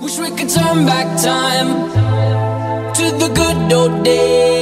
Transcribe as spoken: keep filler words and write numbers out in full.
Wish we could turn back time to the good old days.